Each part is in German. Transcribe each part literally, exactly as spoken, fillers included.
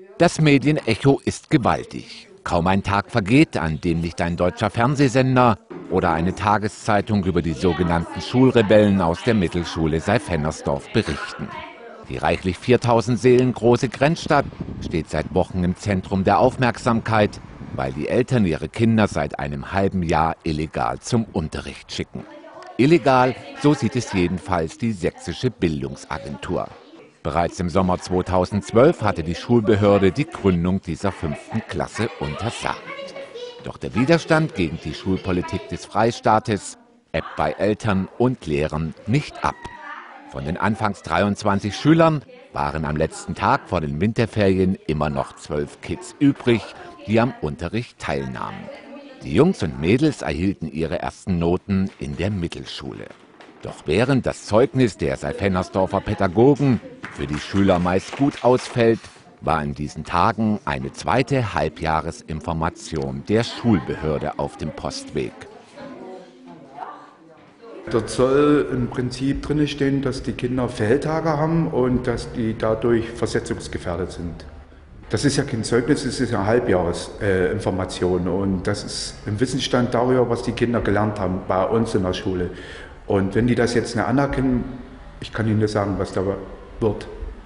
Das Medienecho ist gewaltig. Kaum ein Tag vergeht, an dem nicht ein deutscher Fernsehsender oder eine Tageszeitung über die sogenannten Schulrebellen aus der Mittelschule Seyfennersdorf berichten. Die reichlich viertausend Seelen große Grenzstadt steht seit Wochen im Zentrum der Aufmerksamkeit, weil die Eltern ihre Kinder seit einem halben Jahr illegal zum Unterricht schicken. Illegal, so sieht es jedenfalls die sächsische Bildungsagentur. Bereits im Sommer zweitausendzwölf hatte die Schulbehörde die Gründung dieser fünften Klasse untersagt. Doch der Widerstand gegen die Schulpolitik des Freistaates ebbt bei Eltern und Lehrern nicht ab. Von den anfangs dreiundzwanzig Schülern waren am letzten Tag vor den Winterferien immer noch zwölf Kids übrig, die am Unterricht teilnahmen. Die Jungs und Mädels erhielten ihre ersten Noten in der Mittelschule. Doch während das Zeugnis der Seyfennersdorfer Pädagogen für die Schüler meist gut ausfällt, war in diesen Tagen eine zweite Halbjahresinformation der Schulbehörde auf dem Postweg. Dort soll im Prinzip drin stehen, dass die Kinder Fehltage haben und dass die dadurch versetzungsgefährdet sind. Das ist ja kein Zeugnis, es ist eine Halbjahresinformation und das ist ein Wissensstand darüber, was die Kinder gelernt haben bei uns in der Schule. Und wenn die das jetzt nicht anerkennen, ich kann Ihnen nicht sagen, was da wird.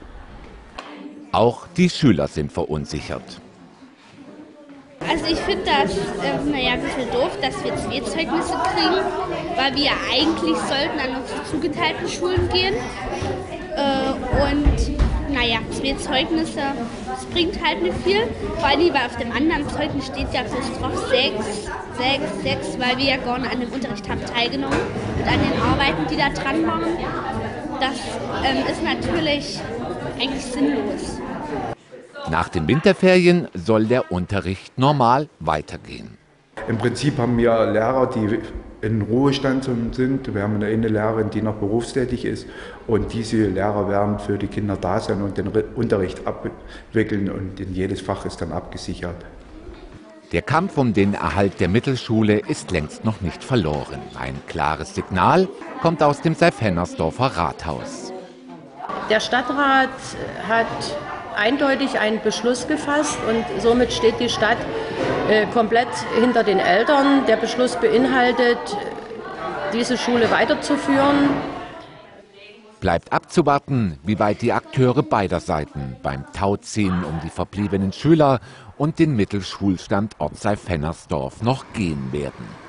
Auch die Schüler sind verunsichert. Also ich finde das äh, naja, ein bisschen doof, dass wir zwei Zeugnisse kriegen, weil wir eigentlich sollten an unsere zugeteilten Schulen gehen. Äh, und naja, zwei Zeugnisse, das bringt halt nicht viel, vor allem weil auf dem anderen Zeugnis steht ja bloß drauf sechs, sechs, sechs, weil wir ja gar nicht an dem Unterricht haben teilgenommen und an den Arbeiten, die da dran waren. Das ähm, ist natürlich eigentlich sinnlos. Nach den Winterferien soll der Unterricht normal weitergehen. Im Prinzip haben wir Lehrer, die in Ruhestand sind. Wir haben eine Lehrerin, die noch berufstätig ist. Und diese Lehrer werden für die Kinder da sein und den Unterricht abwickeln. Und in jedes Fach ist dann abgesichert. Der Kampf um den Erhalt der Mittelschule ist längst noch nicht verloren. Ein klares Signal kommt aus dem Seyfennersdorfer Rathaus. Der Stadtrat hat eindeutig einen Beschluss gefasst und somit steht die Stadt äh, komplett hinter den Eltern. Der Beschluss beinhaltet, diese Schule weiterzuführen. Bleibt abzuwarten, wie weit die Akteure beider Seiten beim Tauziehen um die verbliebenen Schüler und den Mittelschulstandort Seyfennersdorf noch gehen werden.